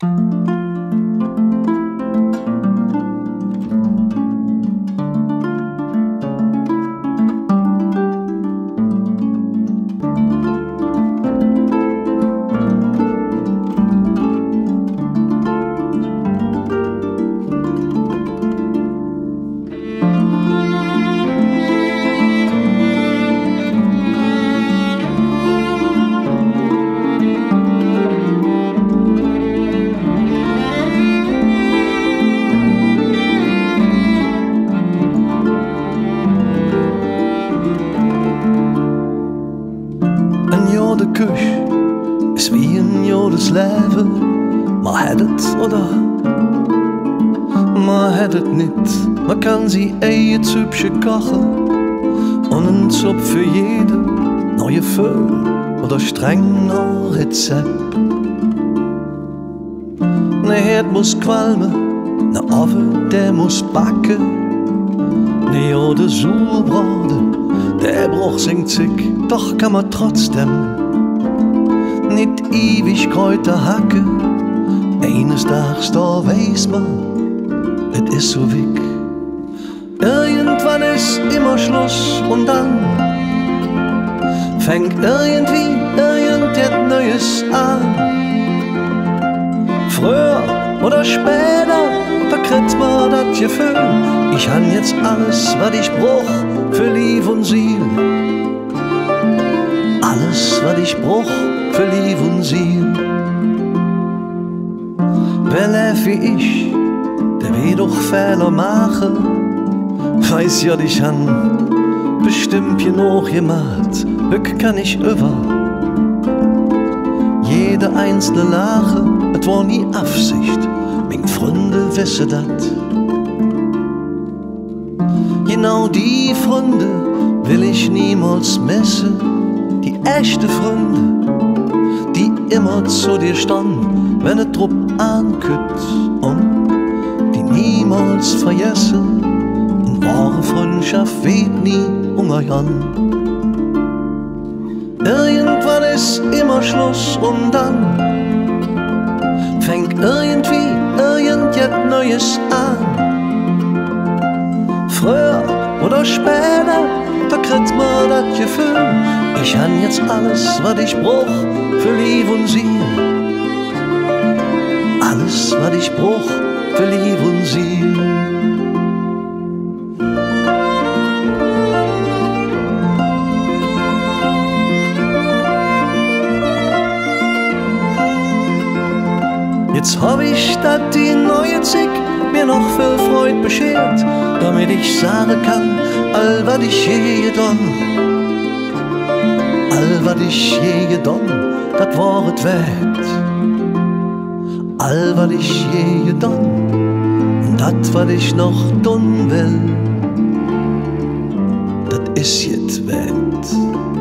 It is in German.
Man kann sie jetzt hübsche kochen und einen Zopf für jede neue Föhl oder streng noch Rezept. Ne Herd muss qualmen, ne Oven, der muss backen, ne oder Sauerbrode, der braucht sein Zick, doch kann man trotzdem nicht ewig Kräuter hacken. Eines Tages, da weiß man, es ist so weg. Irgendwann ist immer Schluss und dann fängt irgendwie irgendetwas Neues an. Früher oder später verkriegt man das Gefühl, ich han jetzt alles, was ich brauch für Lief und Siel. Alles, was ich brauch für Lief und Siel. Wer Lief wie ich, der will doch Fehler machen. Weiß ja, ich han bestimmt genug gemacht, Glück kann ich über. Jede einzelne Lache, es war nie Absicht, mein Freunde wissen dat. Genau die Freunde will ich niemals missen, die echte Freunde, die immer zu dir standen, wenn es drauf ankütt, und die niemals vergessen. Wahre Freundschaft weht nie umgehen. Irgendwann ist immer Schluss und dann fängt irgendwie irgendetwas Neues an. Früher oder später verkriegt man das Gefühl, ich han jetzt alles, was ich brauch für Lief und Siel. Alles, was ich brauch für Lief und Siel. Jetzt hab ich, dass die neue Zick mir noch viel Freude beschert, damit ich sagen kann, all was ich je getan. All was ich je getan, das war es wert. All was ich je getan, und das, was ich noch tun will, das ist jetzt wert.